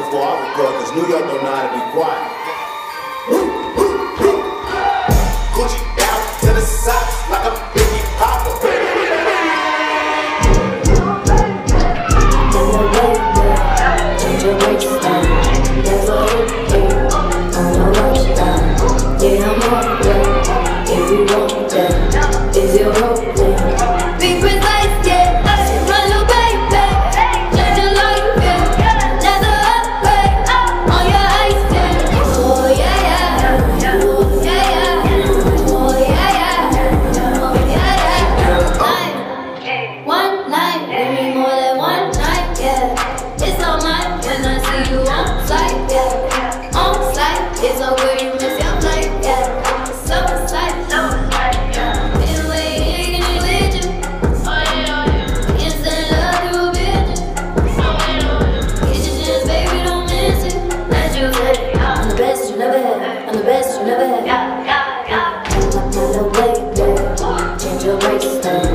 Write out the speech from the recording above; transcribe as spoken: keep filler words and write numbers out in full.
before I record, cause New York don't know how to be quiet. Gucci down to the socks like a Biggie Popper. Change your lifestyle, never hit on a lifestyle. Yeah, I'm up there, if you want that, is your hope there? Be precise, yeah, run your baby, change your life, yeah, never upgrade on your ice, yeah. Oh yeah, yeah, oh yeah, yeah, oh yeah, yeah, oh yeah, yeah. One night, give me more than one night, yeah. It's all mine when I see you on flight, yeah. On flight, it's all good, you miss your flight, yeah. So excited, so excited, yeah. Anyway, taking it with you. Oh yeah, oh yeah. Instant love through a bitch. Oh yeah, get your chance, baby, don't miss it. Let you get it, yeah. I'm the best you never had. I'm the best you never had. Yeah, yeah, yeah. I'm not a way, yeah. Change your lifestyle.